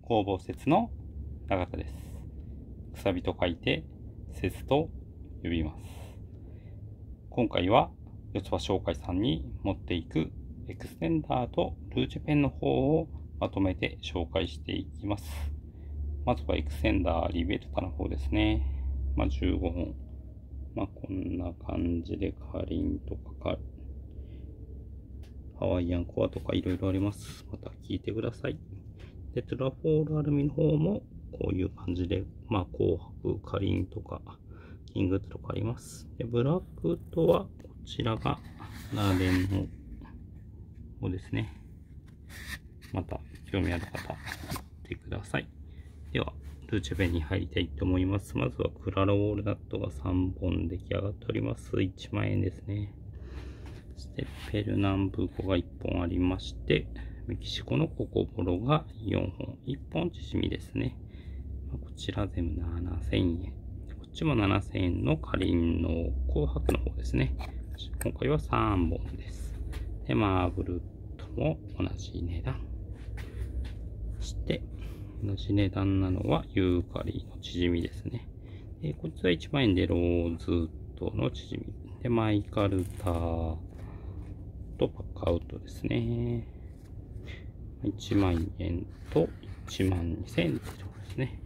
工房節の永田です。くさびと書いて節と呼びます。今回は四つ葉商会さんに持っていくエクステンダーとルーチェペンの方をまとめて紹介していきます。まずはエクステンダーリベルタの方ですね。15本。こんな感じでカリンとかハワイアンコアとかいろいろあります。また聞いてください。で、トラフォールアルミの方もこういう感じで、紅白、カリンとか、キングとかあります。で、ブラックウッドはこちらがラーデンの方ですね。また興味ある方、行ってください。では、ルーチェペンに入りたいと思います。まずはクラロウォールナットが3本出来上がっております。1万円ですね。そしてペルナンブーコが1本ありまして、メキシコのココボロが4本。1本縮みですね。こちら全部7000円。こっちも7000円のカリンの紅白の方ですね。今回は3本です。で、マーブルとも同じ値段。そして、同じ値段なのはユーカリの縮みですね。こちら1万円でローズウッドの縮み。で、マイカルターとパックアウトですね。1万円と1万2000円というところですね。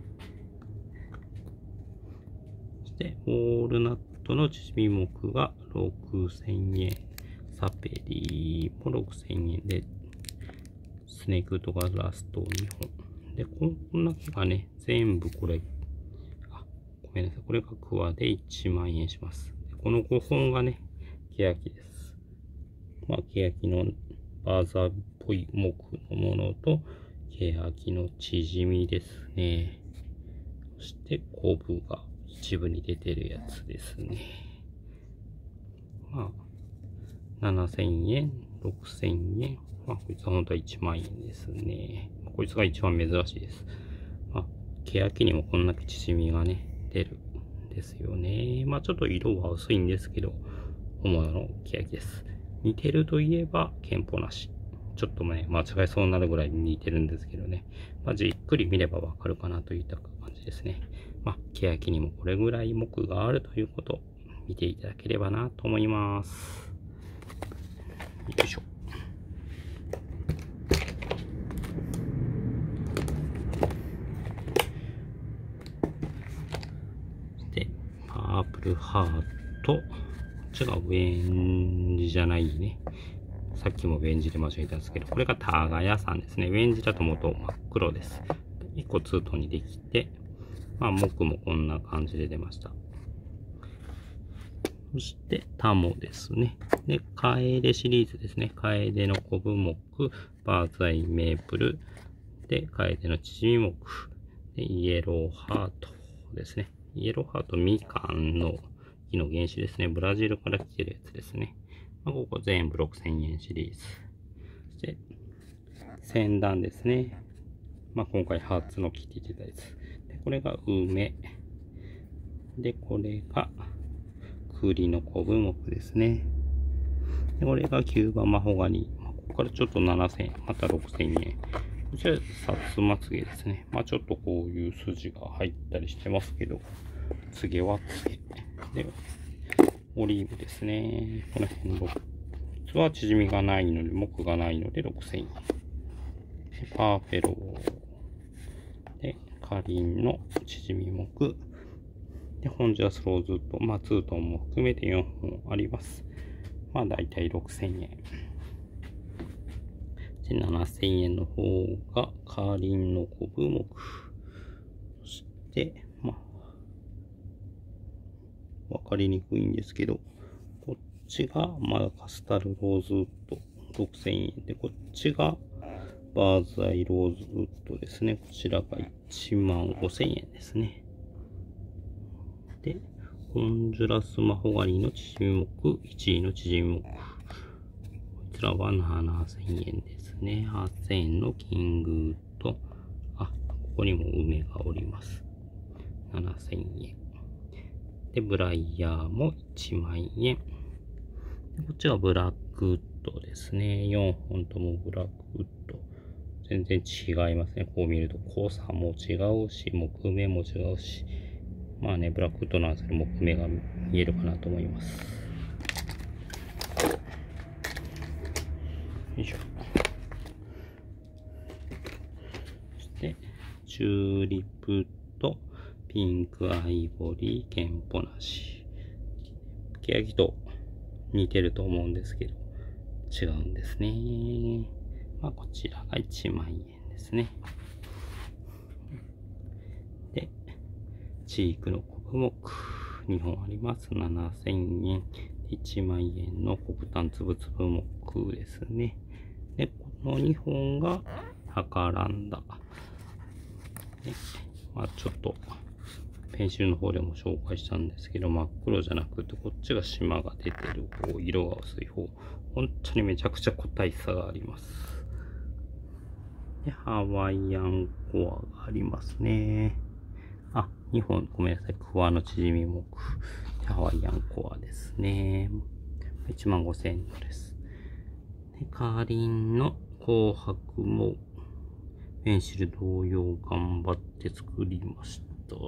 そして、ウォールナットの縮み目が6000円。サペリーも6000円で、スネークウッドがラスト2本。で、こんな毛がね、全部これ、ごめんなさい。これがクワで1万円します。この5本がね、ケヤキです。ケヤキのバーザーっぽい木のものと、ケヤキの縮みですね。そして、コブが一部に出てるやつですね。7000円、6000円。こいつは本当は1万円ですね。こいつが一番珍しいです。ケヤキにもこんな縮みがね、出るんですよね。ちょっと色は薄いんですけど、本物のケヤキです。似てるといえば、憲法なし。ちょっとね、間違えそうになるぐらい似てるんですけどね。じっくり見ればわかるかなといった感じですね。ケヤキにもこれぐらい木があるということを見ていただければなと思います。よいしょ。で、パープルハート。こっちがウェンジじゃないね。さっきもウェンジで間違えたんですけど、これがタガヤさんですね。ウェンジだと元真っ黒です。1個ツートンにできて、木もこんな感じで出ました。そして、タモですね。で、カエデシリーズですね。カエデのコブ木、バーズアイメープル、で、カエデの縮み木、で、イエローハートですね。イエローハート、みかんの木の原種ですね。ブラジルから来てるやつですね。ここ全部6000円シリーズ。そして、先段ですね。今回ハーツの木って言ってたやつ。で、これが梅。で、これが栗のコブ木ですね。で、これがキューバマホガニ。ここからちょっと7000円。また6000円。こちら、薩摩つげですね。ちょっとこういう筋が入ったりしてますけど、つげはつげ。で、オリーブですね。この辺実は縮みがないので、木がないので6000円。パーフェロー。で、カリンの縮み木。で、ホンジュラスローズウッド。ツートンも含めて4本あります。だいたい6000円。で、7000円の方がカリンのコブ木。そして、わかりにくいんですけど、こっちがマダカスタルローズウッド6000円で、こっちがバーズアイローズウッドですね。こちらが1万5000円ですね。で、ホンジュラスマホガニの縮み木、1位の縮み木。こちらは7000円ですね。8000円のキングウッド。ここにも梅がおります。7000円。で、ブライヤーも1万円。こっちはブラックウッドですね。4本ともブラックウッド。 全然違いますね。こう見ると濃さも違うし、木目も違うし。まあね、ブラックウッドのあたり木目が見えるかなと思います。よいしょ。そして、チューリップとピンクアイボリー、ケンポなし。欅と似てると思うんですけど、違うんですね。まあ、こちらが1万円ですね。で、チークのコブ木、2本あります。7000円。1万円のコブタンつぶつぶ木ですね。で、この2本がハカランダ。で、まあ、ちょっと、ペンシルの方でも紹介したんですけど、真っ黒じゃなくて、こっちが島が出てる方、色が薄い方、本当にめちゃくちゃ個体差があります。で、ハワイアンコアがありますね。あ、2本、ごめんなさい。クワの縮み木。ハワイアンコアですね。15,000円のです。で、カーリンの紅白も、ペンシル同様頑張って作りました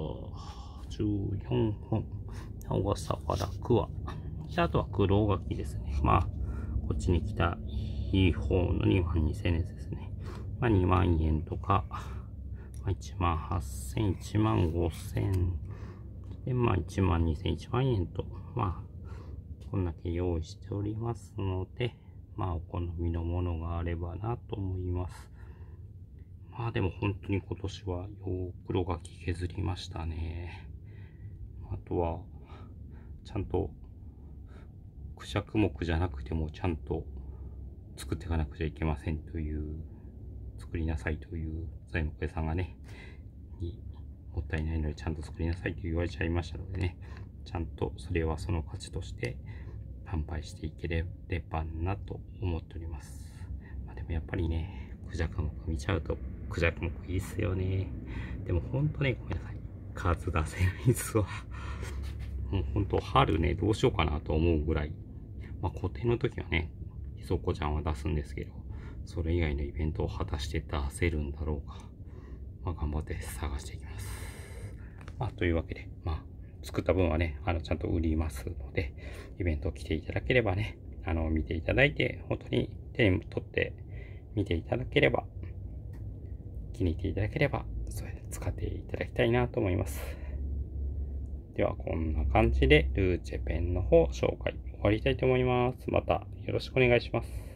。14本。小笠原クワ。あとは黒柿ですね。まあ、こっちに来たいい方の22,000円ですね。まあ、2万円とか、まあ、18,000、15,000。で、まあ、12,000、1万円と、まあ、こんだけ用意しておりますので、まあ、お好みのものがあればなと思います。まあでも本当に今年は黒柿削りましたね。あとは、ちゃんと、クジャク木じゃなくてもちゃんと作っていかなくちゃいけませんという、作りなさいという材木屋さんがね、もったいないのでちゃんと作りなさいと言われちゃいましたのでね、ちゃんとそれはその価値として販売していければなと思っております。まあ、でもやっぱりね、クジャク木見ちゃうと、クジャク木いいっすよね。でも本当ね、ごめんなさい。数出せないっすわ。もう本当春ね、どうしようかなと思うぐらい。まあ、固定の時はね、ひそこちゃんは出すんですけど、それ以外のイベントを果たして出せるんだろうか。まあ、頑張って探していきます。まあ、というわけで、まあ、作った分はね、ちゃんと売りますので、イベントを来ていただければね、見ていただいて、本当に手に取って見ていただければ、気に入っていただければ、それで使っていただきたいなと思います。では、こんな感じで、ルーチェペンの方、紹介終わりたいと思います。また、よろしくお願いします。